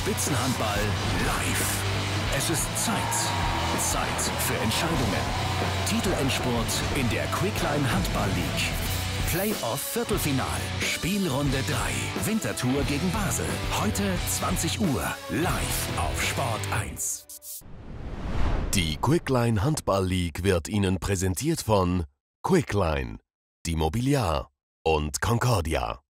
Spitzenhandball live. Es ist Zeit für Entscheidungen. Titelendspurt in der Quickline Handball League. Playoff Viertelfinal, Spielrunde 3, Winterthur gegen Basel. Heute 20 Uhr, live auf Sport 1. Die Quickline Handball League wird Ihnen präsentiert von Quickline, die Mobiliar und Concordia.